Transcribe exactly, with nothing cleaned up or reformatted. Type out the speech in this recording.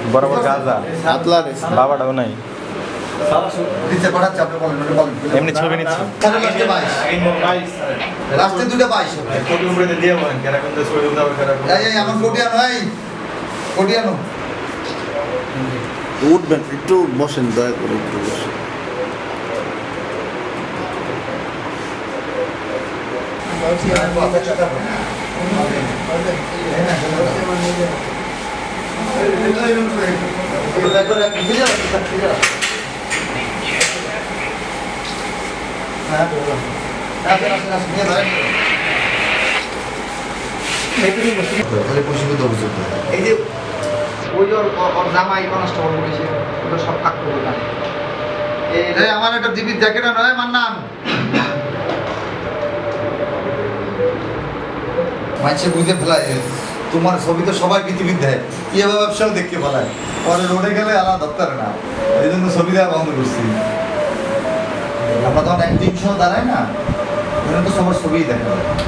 বরাবর গাজা আতলা বাবাটাও নাই নিচে পাঠাচ্ছে আপনি বলেন ওটা বলেন এমনি ছবি নিচ্ছি তাহলে লাস্টে বাইশ লাস্টে দুটো বাইশ কোটি উপরে দিয়ে বলেন কেরা কোন ছবি উঠাবে কেরা এই এই আমার কোটি আনো এই কোটি আনো উঠবেন একটু বসেন দয়া করে একটু বসেন এই যে ওই ওর ওর জামাই কনস্টেবল বলেছে ওটা সব কাক করে না এই আমার একটা জিবি জ্যাকেট নয় আমার নাম মাঝে বুঝে ফেলায় তোমার ছবি তো সবাই পৃথিবীর দেয় কি এভাবে ব্যবসাও দেখতে ফেলায় পরে রোডে গেলে আলাদা দরকার না এই জন্য ছবি দেওয়া বন্ধ করছি আমরা তখন একদিন সময় দাঁড়াই না তো সবার ছবিই দেখা যায়